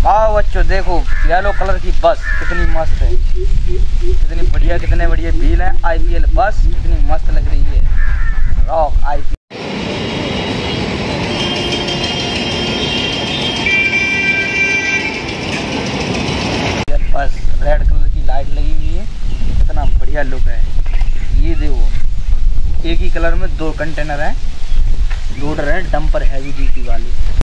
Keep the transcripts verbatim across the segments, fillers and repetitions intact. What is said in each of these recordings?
वाह बच्चों देखो येलो कलर की बस कितनी मस्त है, कितनी बढ़िया, कितने बढ़िया व्हील है। आईपीएल बस कितनी मस्त लग रही है, rock IPL bus. Red colour की लाइट लगी हुई है, कितना बढ़िया लुक है। ये देखो एक ही कलर में दो कंटेनर है, लोडर है, डंपर हैवी ड्यूटी वाली।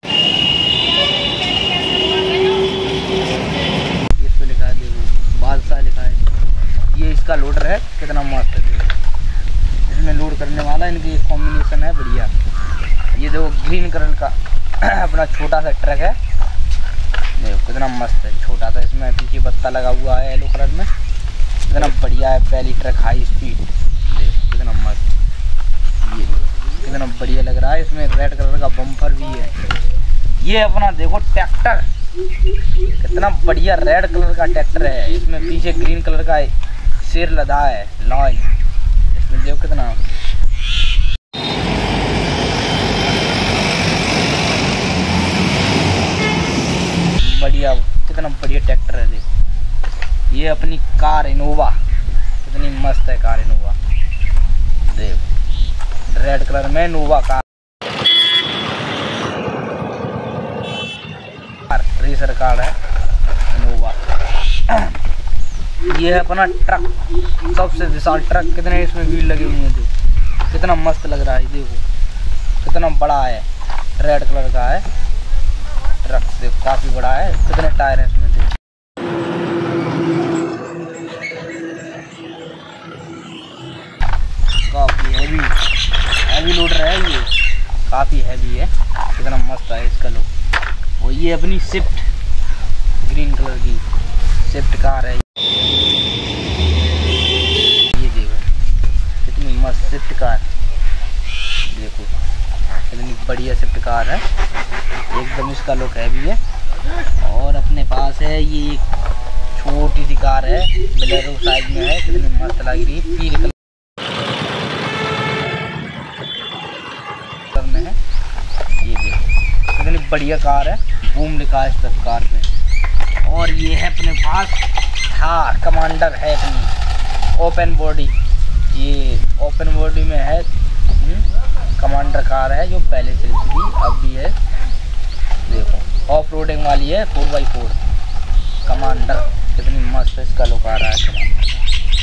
इस पे लिखा है देखो बादशाह लिखा है, ये इसका लोडर है, कितना मस्त है देखो। इसमें लोड करने वाला इनकी एक कॉम्बिनेशन है बढ़िया। ये देखो ग्रीन कलर का अपना छोटा सा ट्रक है, देखो कितना मस्त है, छोटा सा। इसमें पीछे पत्ता लगा हुआ है येलो कलर में, कितना बढ़िया है। पहली ट्रक हाई स्पीड, देखो कितना मस्त, ये कितना बढ़िया लग रहा है। इसमें रेड कलर का बम्पर भी है। ये अपना देखो ट्रैक्टर, कितना बढ़िया रेड कलर का ट्रैक्टर है। इसमें पीछे ग्रीन कलर का शेर लदा है लाइन, इसमें देखो कितना बढ़िया, कितना बढ़िया ट्रैक्टर है। देखो ये अपनी कार इनोवा, कितनी मस्त है कार इनोवा, देखो रेड कलर में इनोवा कार, रेसर कार है इनोवा। ये है अपना ट्रक, सबसे विशाल ट्रक, कितने इसमें व्हील लगे हुए हैं, देखो कितना मस्त लग रहा है। देखो कितना बड़ा है, रेड कलर का है ट्रक, देखो काफी बड़ा है। कितने टायर है इसमें, देखो काफी हैवी हैवी लोडर है, ये काफी हैवी है, कितना मस्त है इसका लुक। और ये अपनी स्विफ्ट ग्रीन कलर की स्विफ्ट कार है, ये देखो कितनी मस्त स्विफ्ट कार, देखो कितनी बढ़िया स्विफ्ट कार है, एकदम इसका लुक हैवी है। और अपने पास है ये एक छोटी सी कार है, बोलेरो साइज में है, कितनी मस्त लग रही है, पीले कलर में है। ये देखो कितनी बढ़िया कार है, बूम लिखा है इस पर कार में। और ये है अपने पास थार कमांडर है, अपनी ओपन बॉडी, ये ओपन बॉडी में है, कमांडर कार है जो पहले से थी अब भी है। देखो ऑफ रोडिंग वाली है, फोर बाई फोर कमांडर, कितनी मस्त इसका लुक आ रहा है कमांडर।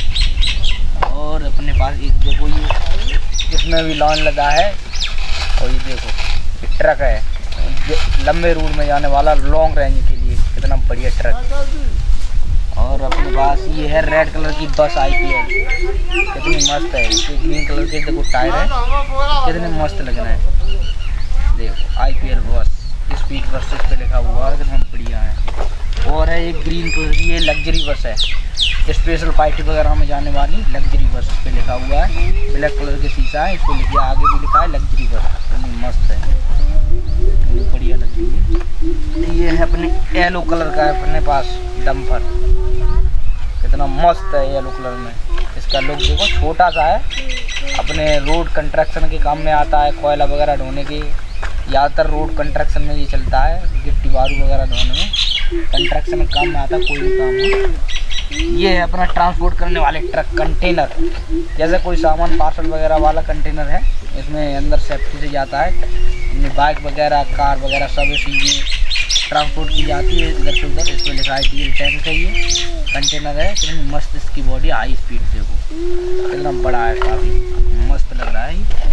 और अपने पास एक देखो ये इसमें भी लॉन लगा है। और ये देखो ये ट्रक है, लंबे रूट में जाने वाला, लॉन्ग रेंज के लिए, कितना बढ़िया ट्रक। और अपने पास ये है रेड कलर की बस आईपीएल, कितनी मस्त है। इसके ग्रीन कलर के देखो टायर है, कितने मस्त लग रहे हैं। देखो आईपीएल बस, स्पीड बस इस पे लिखा हुआ है, कितना बढ़िया है। और है एक ग्रीन कलर की, ये लग्जरी बस है, स्पेशल पार्टी वगैरह में जाने वाली लग्जरी बस, इस पे लिखा हुआ है, ब्लैक कलर के शीशा है, इस पे लिखा आगे भी लिखा है लग्जरी बस, कितनी मस्त है, कितनी बढ़िया लग रही है। ये है अपने येलो कलर का है अपने पास डंपर, कितना मस्त है येलो कलर में। इसका लुक देखो छोटा सा है, अपने रोड कंस्ट्रक्शन के काम में आता है, कोयला वगैरह ढोने के, ज़्यादातर रोड कंस्ट्रक्शन में ये चलता है, गिट्टी बारू वगैरह ढोने में कंस्ट्रक्शन में काम में आता है, कोई भी काम हो। ये है अपना ट्रांसपोर्ट करने वाले ट्रक कंटेनर, जैसे कोई सामान पार्सल वगैरह वाला कंटेनर है, इसमें अंदर सेफ्टी से जाता है, बाइक वगैरह कार वगैरह सब इसी ट्रांसपोर्ट की जाती है इधर से उधर। इसमें लिखा है डील टैंक है, ये कंटेनर है, कितनी मस्त इसकी बॉडी, हाई स्पीड देखो कितना बड़ा है, काफ़ी मस्त लग रहा है।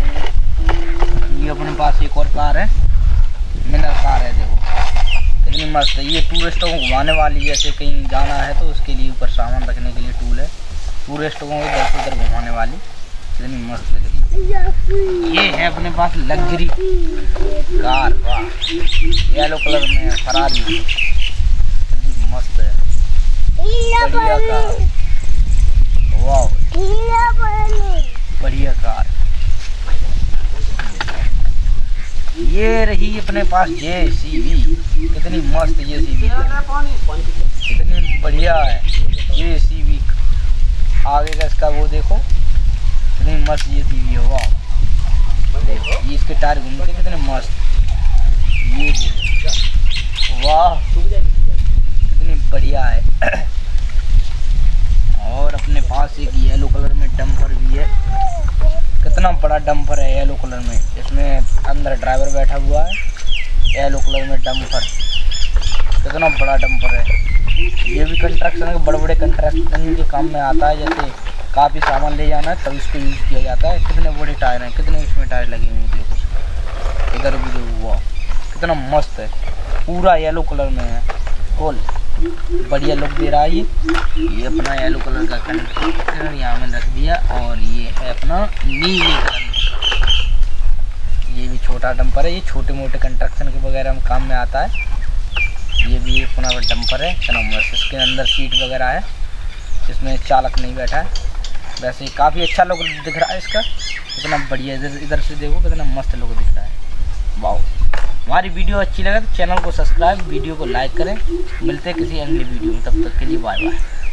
ये अपने पास एक और कार है, मिनर कार है, देखो कितनी मस्त है। ये टूरिस्टों को घुमाने वाली है, जैसे कहीं जाना है तो उसके लिए ऊपर सामान रखने के लिए टूल है, टूरिस्टों को इधर से उधर घुमाने वाली, कितनी मस्त लग रही है। ये है अपने पास लग्जरी कार, वाह येलो कलर में है, फरारी, कितनी मस्त है, बढ़िया कार, वाह बढ़िया कार। ये रही अपने पास जेसीबी, कितनी मस्त जेसीबी, कितनी बढ़िया है जेसीबी। आगे का इसका वो देखो कितनी मस्त जेसीबी है, वाह देखो ये इसके टायर घूमते कितने मस्त, ये वाह बढ़िया है। और अपने पास एक येलो कलर में डंपर भी है। कितना बड़ा डंपर है येलो कलर में, इसमें अंदर ड्राइवर बैठा हुआ है। येलो कलर में डंपर, कितना बड़ा डंपर है। ये भी कंस्ट्रक्शन के बड़े बड़े कंस्ट्रक्शन के काम में आता है, जैसे काफ़ी सामान ले जाना है तब इसको यूज़ किया जाता है। कितने बड़े टायर हैं, कितने इसमें टायर लगे हुए हैं देखो, इधर भी देखो, हुआ कितना मस्त है, पूरा येलो कलर में है। फुल बढ़िया लुक दे रहा है ये। ये अपना येलो कलर का कंटेनर यहाँ में रख दिया, और ये है अपना नीले कलर में। ये भी छोटा डंपर है, ये छोटे मोटे कंस्ट्रक्शन के वगैरह में काम में आता है। ये भी एक अपना डंपर है, कितना मस्त। इसके अंदर सीट वगैरह है, इसमें चालक नहीं बैठा है। वैसे काफ़ी अच्छा लुक दिख रहा है इसका, कितना बढ़िया। इधर इधर से देखो कितना मस्त लुक दिख रहा है। वाओ, हमारी वीडियो अच्छी लगे तो चैनल को सब्सक्राइब, वीडियो को लाइक करें। मिलते हैं किसी अगली वीडियो में, तब तक के लिए बाय बाय।